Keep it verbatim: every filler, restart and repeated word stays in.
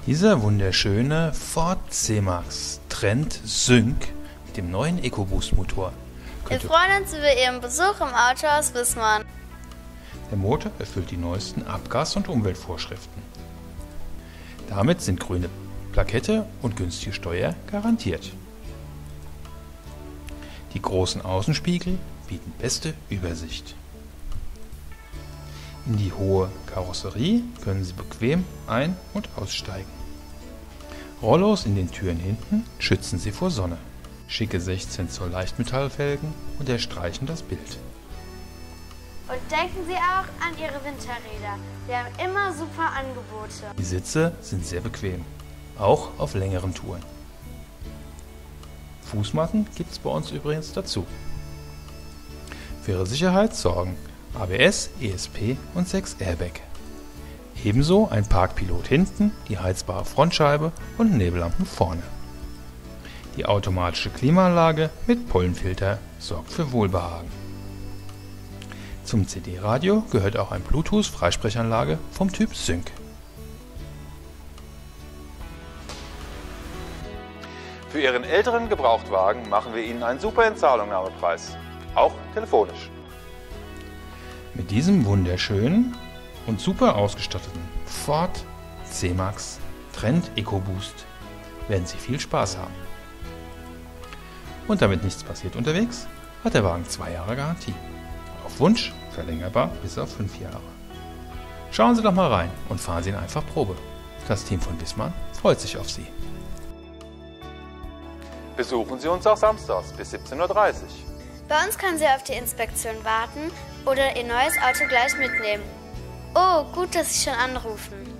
Dieser wunderschöne Ford C-Max Trend Sync mit dem neuen EcoBoost-Motor. Wir freuen uns über Ihren Besuch im Autohaus Wismar. Der Motor erfüllt die neuesten Abgas- und Umweltvorschriften. Damit sind grüne Plakette und günstige Steuer garantiert. Die großen Außenspiegel bieten beste Übersicht. In die hohe Karosserie können Sie bequem ein- und aussteigen. Rollos in den Türen hinten schützen Sie vor Sonne. Schicke sechzehn Zoll Leichtmetallfelgen unterstreichen das Bild. Und denken Sie auch an Ihre Winterräder. Wir haben immer super Angebote. Die Sitze sind sehr bequem, auch auf längeren Touren. Fußmatten gibt es bei uns übrigens dazu. Für Ihre Sicherheit sorgen A B S, E S P und sechs Airbag. Ebenso ein Parkpilot hinten, die heizbare Frontscheibe und Nebellampen vorne. Die automatische Klimaanlage mit Pollenfilter sorgt für Wohlbehagen. Zum C D-Radio gehört auch eine Bluetooth-Freisprechanlage vom Typ Sync. Für Ihren älteren Gebrauchtwagen machen wir Ihnen einen super Entzahlungnahmepreis, auch telefonisch. Mit diesem wunderschönen und super ausgestatteten Ford C-Max Trend EcoBoost werden Sie viel Spaß haben. Und damit nichts passiert unterwegs, hat der Wagen zwei Jahre Garantie. Auf Wunsch verlängerbar bis auf fünf Jahre. Schauen Sie doch mal rein und fahren Sie ihn einfach Probe. Das Team von Wismar freut sich auf Sie. Besuchen Sie uns auch samstags bis siebzehn Uhr dreißig. Bei uns können Sie auf die Inspektion warten oder Ihr neues Auto gleich mitnehmen. Oh, gut, dass Sie schon anrufen.